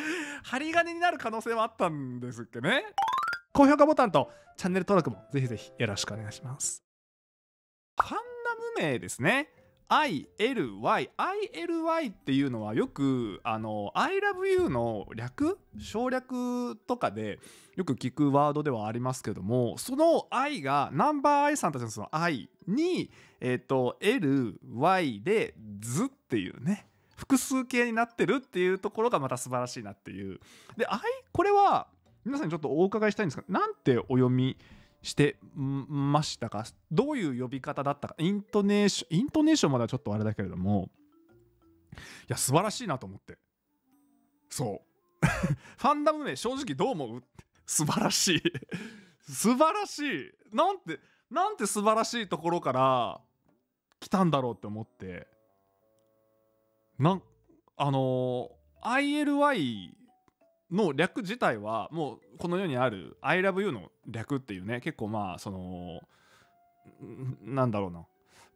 針金になる可能性はあったんですっけね。高評価ボタンとチャンネル登録もぜひぜひよろしくお願いします。ファンダム名ですね。ILY っていうのはよくI love you の省略とかでよく聞くワードではありますけども、その I がナンバー I さんたちのその I にLY で図っていうね、複数形になってるっていうところがまた素晴らしいなっていう。で、これは皆さんにちょっとお伺いしたいんですが、なんてお読みしてましたか？どういう呼び方だったか、イントネーションまではちょっとあれだけれども、いや素晴らしいなと思って。そうファンダム名正直どう思う？素晴らしい素晴らしい。なんて素晴らしいところから来たんだろうって思って、ILY の略自体はもうこの世にある I love you の略っていうね、結構まあなんだろうな、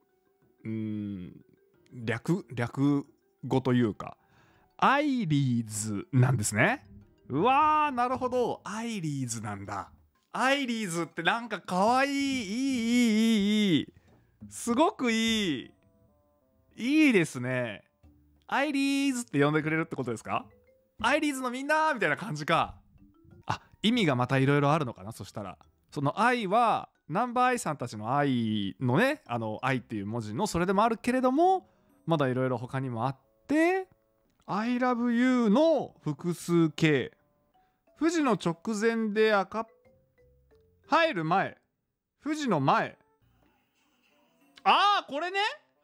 略語というかアイリーズなんですね。うわー、なるほど、アイリーズなんだ。アイリーズってなんかかわいい、いい、すごくいいですね。アイリーズって呼んでくれるってことですか？アイリーズのみんなみたいな感じか。意味がまたいろいろあるのかな。そしたらその愛はナンバーアイさんたちの愛のね、愛っていう文字のそれでもあるけれども、まだいろいろ他にもあって、I love you の複数形。富士の直前で入る前、富士の前。これね。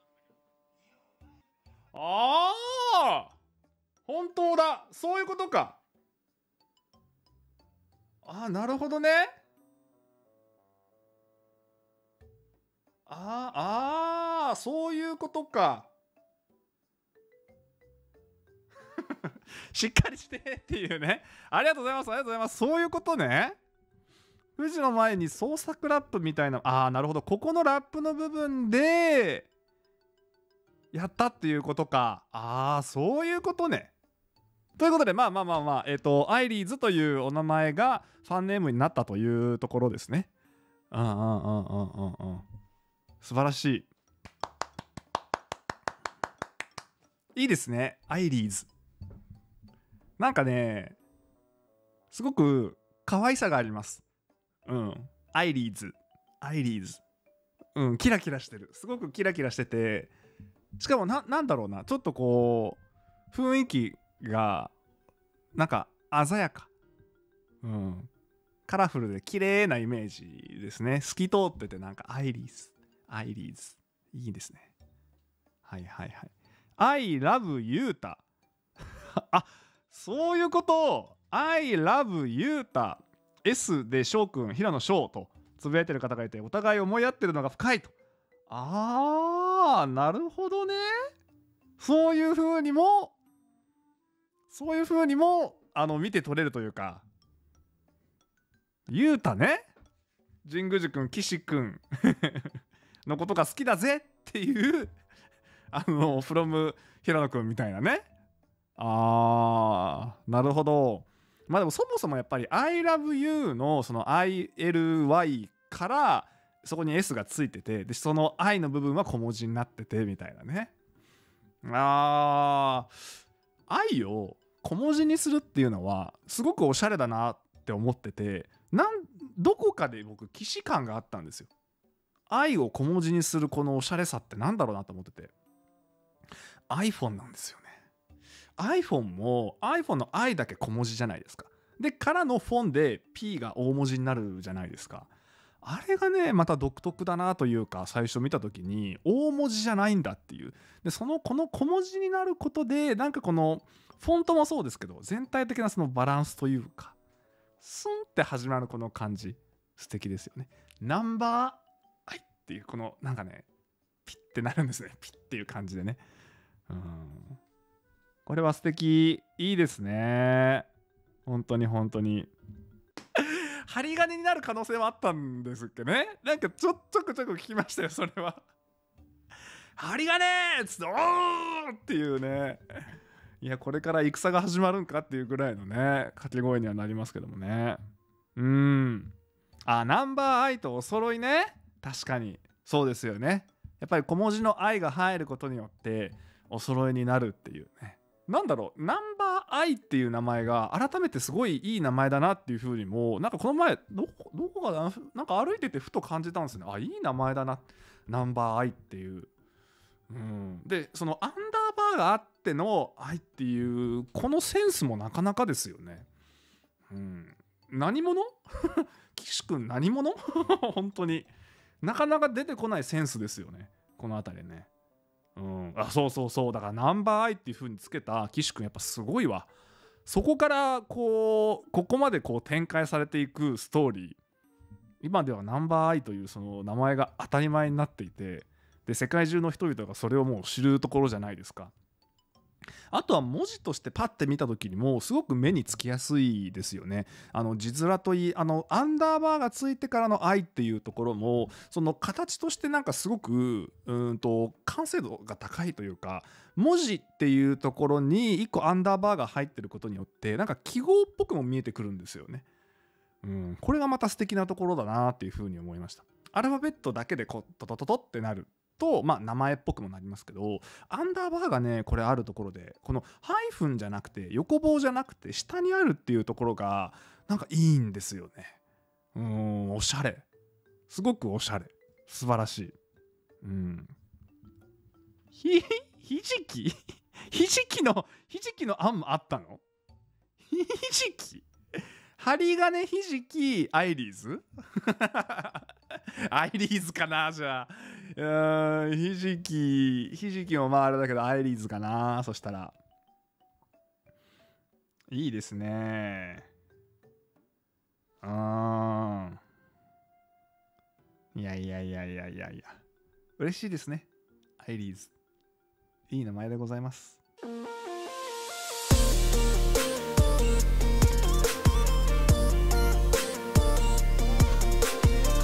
本当だ、そういうことか。なるほどね。そういうことか。しっかりしてっていうね。ありがとうございます、ありがとうございます。そういうことね。富士の前に創作ラップみたいな。なるほど、ここのラップの部分でやったっていうことか。そういうことね。ということで、アイリーズというお名前がファンネームになったというところですね。素晴らしい。いいですね、アイリーズ。なんかね、すごく可愛さがあります。アイリーズ。キラキラしてる。すごくキラキラしてて、しかもなんだろうな、ちょっとこう雰囲気がなんか鮮やか、カラフルで綺麗なイメージですね。透き通ってて、なんかアイリーズいいですね。はい。I love ゆうたそういうこと。 I love ゆうた S で翔くん、平野翔とつぶやいてる方がいて、お互い思い合ってるのが深いと。なるほどね。そういう風にも見て取れるというか、ゆうたね、神宮寺くん、岸くんのことが好きだぜっていうfrom 平野くんみたいなね。なるほど。でもそもそもやっぱり I love you のその ILY からそこに S がついてて、でその I の部分は小文字になっててみたいなね。愛を小文字にするっていうのはすごくおしゃれだなって思ってて、どこかで僕既視感があったんですよ。愛を小文字にするこのおしゃれさってなんだろうなと思ってて、 iPhone なんですよね。iPhone も iPhone の I だけ小文字じゃないですか。でからのフォンで P が大文字になるじゃないですか。あれがねまた独特だなというか、最初見た時に大文字じゃないんだっていう。でこの小文字になることで、なんかこのフォントもそうですけど、全体的なそのバランスというか、スンって始まるこの感じ素敵ですよね。ナンバーアイっていうこのなんかね、ピッてなるんですね。ピッっていう感じでね。これは素敵。いいですね。本当に針金になる可能性はあったんですっけね。なんかちょく聞きましたよ、それは。針金っつって、おーっていうね。 いやこれから戦が始まるんかっていうぐらいのね掛け声にはなりますけどもね。ナンバーアイとお揃いね。確かにそうですよね。やっぱり小文字の愛が入ることによってお揃いになるっていうね。なんだろう、ナンバーアイっていう名前が改めてすごいいい名前だなっていう風にも、なんかこの前どこかな、なんか歩いててふと感じたんですね。いい名前だな、ナンバーアイっていう。でそのアンダーバーがあっての愛っていうこのセンスもなかなかですよね。何者岸君何者本当になかなか出てこないセンスですよね、この辺りね。そうだからナンバーアイっていう風につけた岸君やっぱすごいわ。そこからここまで展開されていくストーリー、今ではナンバーアイというその名前が当たり前になっていて、で世界中の人々がそれをもう知るところじゃないですか。あとは文字としてパッて見た時にもすごく目につきやすいですよね。字面といいアンダーバーがついてからの愛っていうところもその形としてなんかすごく完成度が高いというか、文字っていうところに1個アンダーバーが入ってることによってなんか記号っぽくも見えてくるんですよね。これがまた素敵なところだなっていうふうに思いました。アルファベットだけでトトトトってなると名前っぽくもなりますけど、アンダーバーがねこれあるところでこのハイフンじゃなくて横棒じゃなくて下にあるっていうところがなんかいいんですよね。おしゃれ、すごくおしゃれ、素晴らしい。ひじきひじきの案もあったの？ひじき、針金ひじきアイリーズアイリーズかな、じゃあひじきもあれだけどアイリーズかな。そしたらいいですね。いや嬉しいですね。アイリーズいい名前でございます。